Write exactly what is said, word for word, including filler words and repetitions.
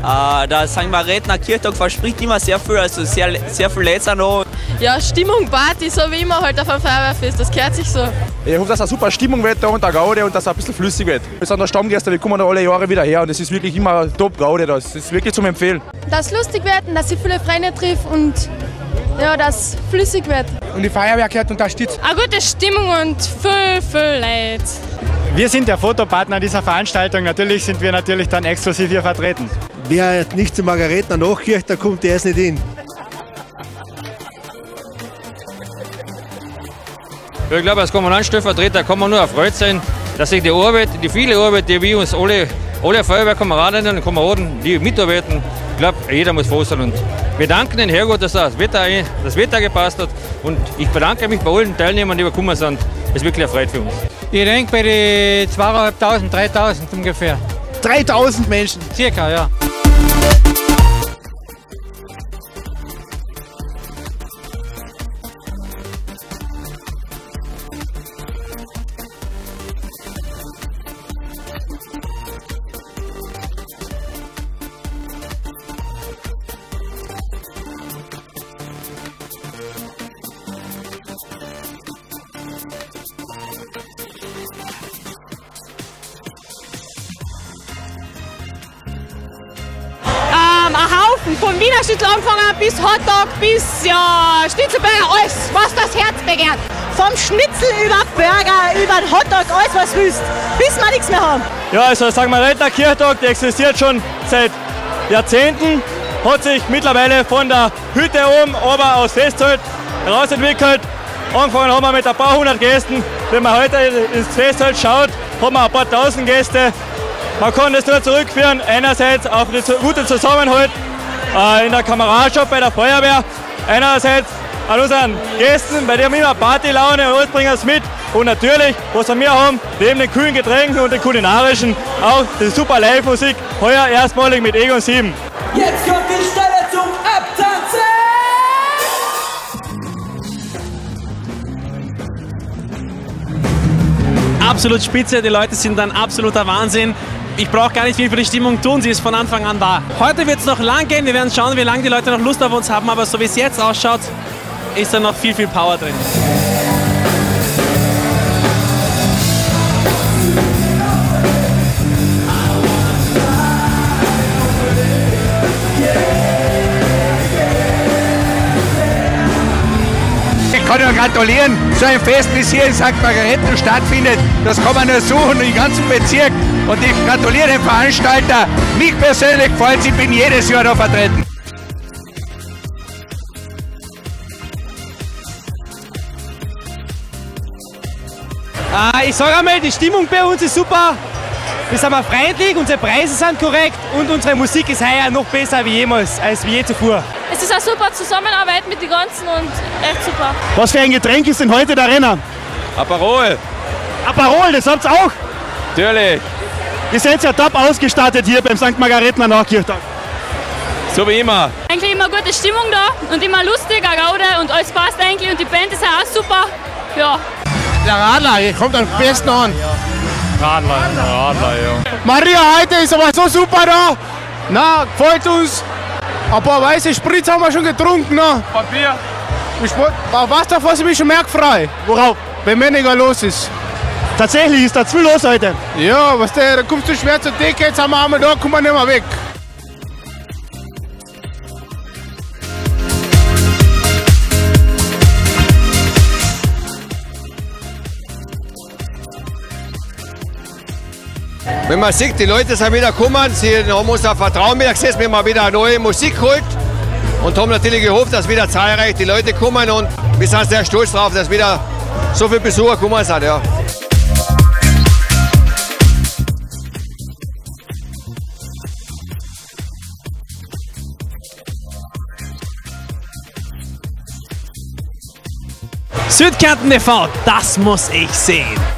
Äh, der Sankt Margretner Kirchtag verspricht immer sehr viel, also sehr, sehr viel Leute noch. Ja, Stimmung, Party, so wie immer halt auf einem Feuerwehrfest, das gehört sich so. Ich hoffe, dass eine super Stimmung wird da und der Gaude und dass es ein bisschen flüssig wird. Wir sind der Stammgäste, wir kommen da alle Jahre wieder her und es ist wirklich immer top Gaude, das ist wirklich zum Empfehlen. Dass es lustig wird und dass ich viele Freunde trifft und ja, dass es flüssig wird. Und die Feuerwehr gehört unterstützt. Eine gute Stimmung und viel, viel Leid. Wir sind der Fotopartner dieser Veranstaltung, natürlich sind wir natürlich dann exklusiv hier vertreten. Wer nicht zum Margaretner Nachkirche, da kommt der erst nicht hin. Ich glaube, als Kommunalstellvertreter kann man nur erfreut sein, dass sich die Arbeit, die viele Arbeit, die wir uns alle, alle Feuerwehrkameradinnen und Kameraden, die mitarbeiten, ich glaube, jeder muss froh sein. Und wir danken den Herrgott, dass das Wetter, das Wetter gepasst hat. Und ich bedanke mich bei allen Teilnehmern, die gekommen sind. Es ist wirklich eine Freude für uns. Ich denke bei den zweitausendfünfhundert, dreitausend ungefähr. dreitausend Menschen. Circa, ja. Ein Haufen, vom Wiener Schnitzel angefangen bis Hotdog bis ja, Schnitzelburger, alles, was das Herz begehrt. Vom Schnitzel über Burger, über den Hotdog, alles was du willst, bis wir nichts mehr haben. Ja, also Sankt Margretner Kirchtag, der existiert schon seit Jahrzehnten, hat sich mittlerweile von der Hütte oben, aber aus Festzelt herausentwickelt. Angefangen haben wir mit ein paar hundert Gästen. Wenn man heute ins Festzelt schaut, haben wir ein paar tausend Gäste. Man kann das nur zurückführen, einerseits auf den guten Zusammenhalt äh, in der Kameradschaft bei der Feuerwehr, einerseits an unseren Gästen, bei denen wir immer Partylaune und alles bringen es mit. Und natürlich, was wir haben, neben den kühlen Getränken und den kulinarischen, auch die super Live-Musik, heuer erstmalig mit Egon sieben. Jetzt kommt die Stelle zum Abtanzen! Absolut spitze, die Leute sind ein absoluter Wahnsinn. Ich brauche gar nicht viel für die Stimmung tun, sie ist von Anfang an da. Heute wird es noch lang gehen, wir werden schauen, wie lange die Leute noch Lust auf uns haben, aber so wie es jetzt ausschaut, ist da noch viel, viel Power drin. Ich kann nur gratulieren, so ein Fest, wie es hier in Sankt Margrethen stattfindet, das kann man nur suchen im ganzen Bezirk. Und ich gratuliere dem Veranstalter. Mich persönlich gefällt es, ich bin jedes Jahr da vertreten. Äh, ich sage einmal, die Stimmung bei uns ist super. Wir sind freundlich, unsere Preise sind korrekt und unsere Musik ist heuer noch besser wie jemals, als wie je zuvor. Es ist eine super Zusammenarbeit mit den ganzen und echt super. Was für ein Getränk ist denn heute der Renner? Aperol. Aperol, das habt's auch? Natürlich. Ihr seid ja top ausgestattet hier beim Sankt Margretner Nachkirchtag. So wie immer. Eigentlich immer gute Stimmung da und immer lustig, eine Gaude und alles passt eigentlich und die Band ist auch super. Ja. Der Radler, der kommt am besten an. Radler, Radler, ja. Maria, heute ist aber so super da. Na, gefällt uns. Ein paar weiße Spritz haben wir schon getrunken. Ne? Papier. Ich, was davon ich mich schon mehr gefreut. Worauf? Wenn weniger los ist. Tatsächlich ist da zu viel los heute. Ja, was der, da kommst du schwer zur Decke, jetzt haben wir einmal da, kommen wir nicht mehr weg. Wenn man sieht, die Leute sind wieder gekommen, sie haben uns auf Vertrauen wieder gesetzt, wir haben wieder eine neue Musik geholt und haben natürlich gehofft, dass wieder zahlreich die Leute kommen und wir sind sehr stolz darauf, dass wieder so viele Besucher gekommen sind. Ja. Südkärnten T V, das muss ich sehen.